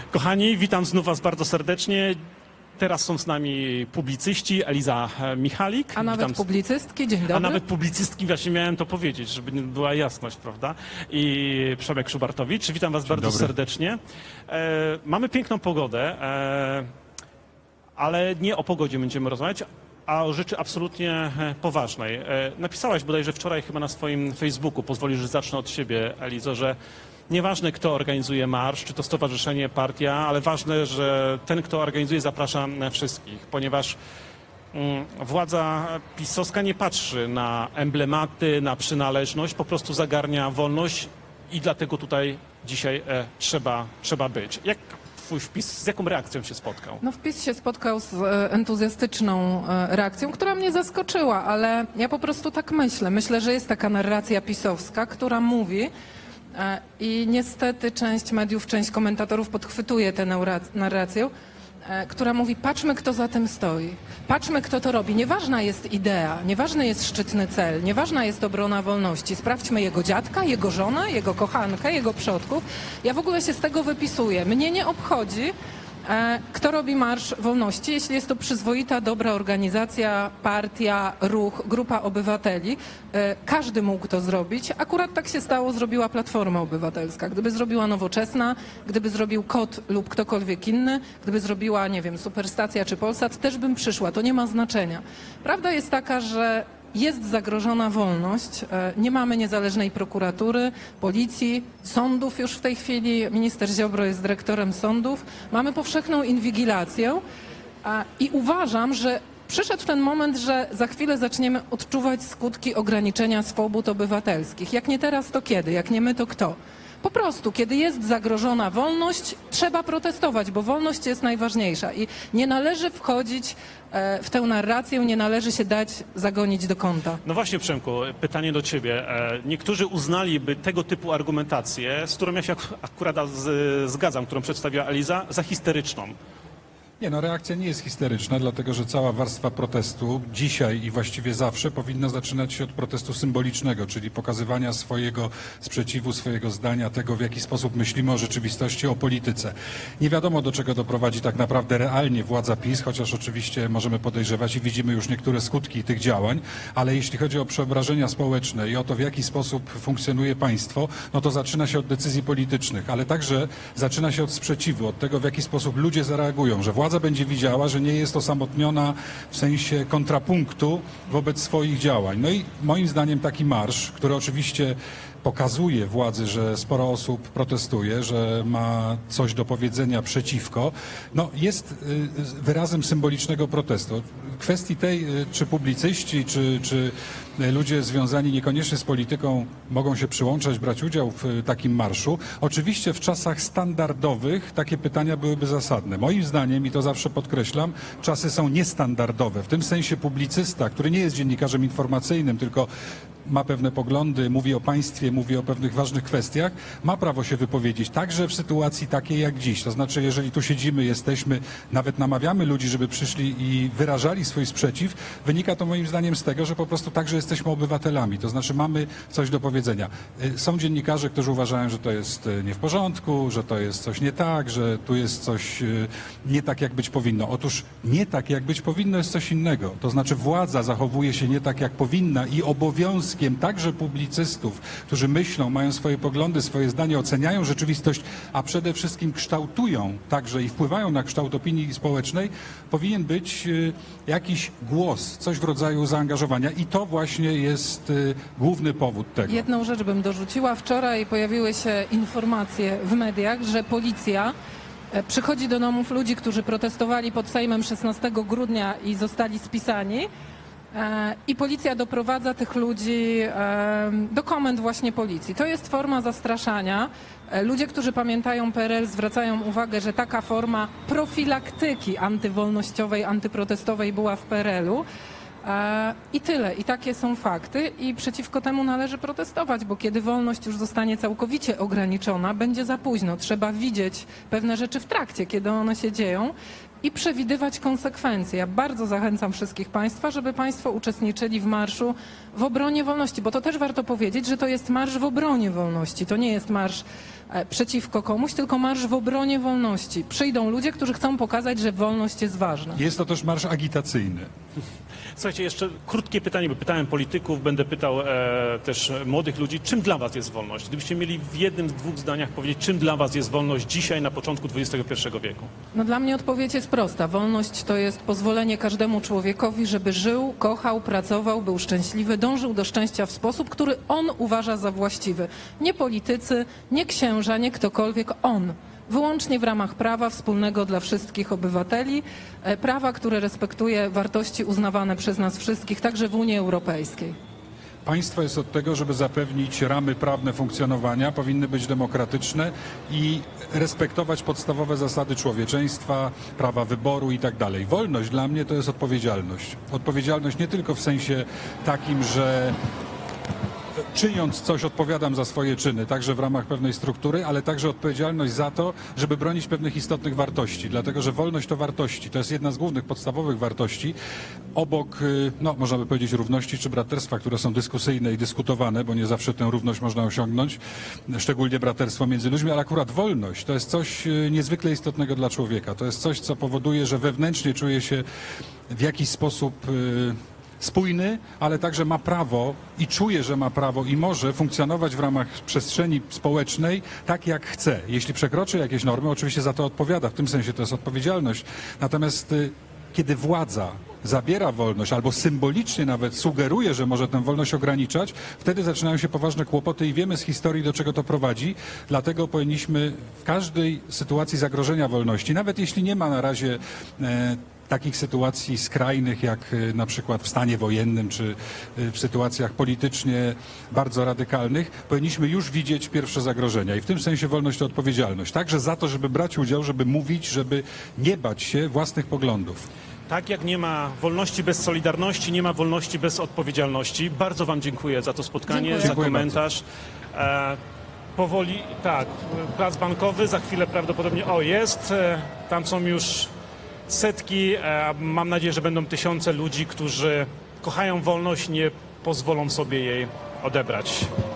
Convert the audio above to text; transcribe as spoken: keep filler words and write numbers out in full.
Kochani, witam znów Was bardzo serdecznie. Teraz są z nami publicyści, Eliza Michalik. A nawet witam... publicystki, dzień dobry. A nawet publicystki, właśnie miałem to powiedzieć, żeby była jasność, prawda? I Przemek Szubartowicz. Witam Was dzień bardzo dobry. serdecznie. E, mamy piękną pogodę, e, ale nie o pogodzie będziemy rozmawiać, a o rzeczy absolutnie poważnej. E, napisałaś bodajże wczoraj chyba na swoim Facebooku, pozwolisz, że zacznę od siebie, Elizo, że nieważne, kto organizuje marsz, czy to stowarzyszenie, partia, ale ważne, że ten, kto organizuje, zaprasza wszystkich, ponieważ mm, władza pisowska nie patrzy na emblematy, na przynależność, po prostu zagarnia wolność i dlatego tutaj dzisiaj e, trzeba, trzeba być. Jak twój wpis, z jaką reakcją się spotkał? No wpis się spotkał z e, entuzjastyczną e, reakcją, która mnie zaskoczyła, ale ja po prostu tak myślę. Myślę, że jest taka narracja pisowska, która mówi, i niestety część mediów, część komentatorów podchwytuje tę narrację, która mówi: patrzmy, kto za tym stoi, patrzmy, kto to robi. Nieważna jest idea, nieważny jest szczytny cel, nieważna jest obrona wolności. Sprawdźmy jego dziadka, jego żonę, jego kochankę, jego przodków. Ja w ogóle się z tego wypisuję. Mnie nie obchodzi, kto robi Marsz Wolności, jeśli jest to przyzwoita, dobra organizacja, partia, ruch, grupa obywateli. Każdy mógł to zrobić. Akurat tak się stało, zrobiła Platforma Obywatelska. Gdyby zrobiła Nowoczesna, gdyby zrobił KOT lub ktokolwiek inny, gdyby zrobiła, nie wiem, Superstacja czy Polsat, też bym przyszła. To nie ma znaczenia. Prawda jest taka, że jest zagrożona wolność, nie mamy niezależnej prokuratury, policji, sądów już w tej chwili. Minister Ziobro jest dyrektorem sądów. Mamy powszechną inwigilację i uważam, że przyszedł ten moment, że za chwilę zaczniemy odczuwać skutki ograniczenia swobód obywatelskich. Jak nie teraz, to kiedy? Jak nie my, to kto? Po prostu, kiedy jest zagrożona wolność, trzeba protestować, bo wolność jest najważniejsza i nie należy wchodzić w tę narrację, nie należy się dać zagonić do kąta. No właśnie, Przemku, pytanie do Ciebie. Niektórzy uznaliby tego typu argumentację, z którą ja się akurat zgadzam, którą przedstawiła Eliza, za histeryczną. Nie, no reakcja nie jest histeryczna, dlatego że cała warstwa protestu dzisiaj i właściwie zawsze powinna zaczynać się od protestu symbolicznego, czyli pokazywania swojego sprzeciwu, swojego zdania, tego, w jaki sposób myślimy o rzeczywistości, o polityce. Nie wiadomo, do czego doprowadzi tak naprawdę realnie władza PiS, chociaż oczywiście możemy podejrzewać i widzimy już niektóre skutki tych działań, ale jeśli chodzi o przeobrażenia społeczne i o to, w jaki sposób funkcjonuje państwo, no to zaczyna się od decyzji politycznych, ale także zaczyna się od sprzeciwu, od tego, w jaki sposób ludzie zareagują, że władza Władza będzie widziała, że nie jest osamotniona w sensie kontrapunktu wobec swoich działań. No i moim zdaniem taki marsz, który oczywiście pokazuje władzy, że sporo osób protestuje, że ma coś do powiedzenia przeciwko, no jest wyrazem symbolicznego protestu. W kwestii tej, czy publicyści, czy, czy ludzie związani niekoniecznie z polityką mogą się przyłączać, brać udział w takim marszu. Oczywiście w czasach standardowych takie pytania byłyby zasadne. Moim zdaniem, i to zawsze podkreślam, czasy są niestandardowe. W tym sensie publicysta, który nie jest dziennikarzem informacyjnym, tylko ma pewne poglądy, mówi o państwie, mówi o pewnych ważnych kwestiach, ma prawo się wypowiedzieć, także w sytuacji takiej jak dziś. To znaczy, jeżeli tu siedzimy, jesteśmy, nawet namawiamy ludzi, żeby przyszli i wyrażali swój sprzeciw, wynika to moim zdaniem z tego, że po prostu także jesteśmy obywatelami, to znaczy mamy coś do powiedzenia. Są dziennikarze, którzy uważają, że to jest nie w porządku, że to jest coś nie tak, że tu jest coś nie tak, jak być powinno. Otóż nie tak, jak być powinno, jest coś innego. To znaczy władza zachowuje się nie tak, jak powinna i obowiązkiem także publicystów, którzy myślą, mają swoje poglądy, swoje zdanie, oceniają rzeczywistość, a przede wszystkim kształtują także i wpływają na kształt opinii społecznej, powinien być jakiś głos, coś w rodzaju zaangażowania i to właśnie jest główny powód tego. Jedną rzecz bym dorzuciła. Wczoraj pojawiły się informacje w mediach, że policja przychodzi do domów ludzi, którzy protestowali pod Sejmem szesnastego grudnia i zostali spisani. I policja doprowadza tych ludzi do komend właśnie policji. To jest forma zastraszania. Ludzie, którzy pamiętają P R L, zwracają uwagę, że taka forma profilaktyki antywolnościowej, antyprotestowej była w P R L u. I tyle. I takie są fakty i przeciwko temu należy protestować, bo kiedy wolność już zostanie całkowicie ograniczona, będzie za późno. Trzeba widzieć pewne rzeczy w trakcie, kiedy one się dzieją i przewidywać konsekwencje. Ja bardzo zachęcam wszystkich Państwa, żeby Państwo uczestniczyli w marszu w obronie wolności, bo to też warto powiedzieć, że to jest marsz w obronie wolności. To nie jest marsz e, przeciwko komuś, tylko marsz w obronie wolności. Przyjdą ludzie, którzy chcą pokazać, że wolność jest ważna. Jest to też marsz agitacyjny. Słuchajcie, jeszcze krótkie pytanie, bo pytałem polityków, będę pytał e, też młodych ludzi, czym dla was jest wolność? Gdybyście mieli w jednym, z dwóch zdaniach powiedzieć, czym dla was jest wolność dzisiaj na początku dwudziestego pierwszego wieku? No dla mnie odpowiedź jest prosta. Wolność to jest pozwolenie każdemu człowiekowi, żeby żył, kochał, pracował, był szczęśliwy, dążył do szczęścia w sposób, który on uważa za właściwy. Nie politycy, nie księża, nie ktokolwiek, on. Wyłącznie w ramach prawa wspólnego dla wszystkich obywateli, e, prawa, które respektuje wartości uznawane przez nas wszystkich, także w Unii Europejskiej. Państwo jest od tego, żeby zapewnić ramy prawne funkcjonowania, powinny być demokratyczne i respektować podstawowe zasady człowieczeństwa, prawa wyboru i tak dalej. Wolność dla mnie to jest odpowiedzialność. Odpowiedzialność nie tylko w sensie takim, że czyniąc coś odpowiadam za swoje czyny, także w ramach pewnej struktury, ale także odpowiedzialność za to, żeby bronić pewnych istotnych wartości, dlatego że wolność to wartości, to jest jedna z głównych, podstawowych wartości, obok, no można by powiedzieć, równości czy braterstwa, które są dyskusyjne i dyskutowane, bo nie zawsze tę równość można osiągnąć, szczególnie braterstwo między ludźmi, ale akurat wolność to jest coś niezwykle istotnego dla człowieka, to jest coś, co powoduje, że wewnętrznie czuje się w jakiś sposób spójny, ale także ma prawo i czuje, że ma prawo i może funkcjonować w ramach przestrzeni społecznej tak, jak chce. Jeśli przekroczy jakieś normy, oczywiście za to odpowiada, w tym sensie to jest odpowiedzialność. Natomiast y, kiedy władza zabiera wolność albo symbolicznie nawet sugeruje, że może tę wolność ograniczać, wtedy zaczynają się poważne kłopoty i wiemy z historii, do czego to prowadzi. Dlatego powinniśmy w każdej sytuacji zagrożenia wolności, nawet jeśli nie ma na razie e, takich sytuacji skrajnych, jak y, na przykład w stanie wojennym, czy y, w sytuacjach politycznie bardzo radykalnych, powinniśmy już widzieć pierwsze zagrożenia. I w tym sensie wolność to odpowiedzialność. Także za to, żeby brać udział, żeby mówić, żeby nie bać się własnych poglądów. Tak jak nie ma wolności bez solidarności, nie ma wolności bez odpowiedzialności. Bardzo wam dziękuję za to spotkanie, Dziękuję. za Dziękuję komentarz. E, powoli, tak, plac bankowy, za chwilę prawdopodobnie, o jest, e, tam są już setki, e, mam nadzieję, że będą tysiące ludzi, którzy kochają wolność, nie pozwolą sobie jej odebrać.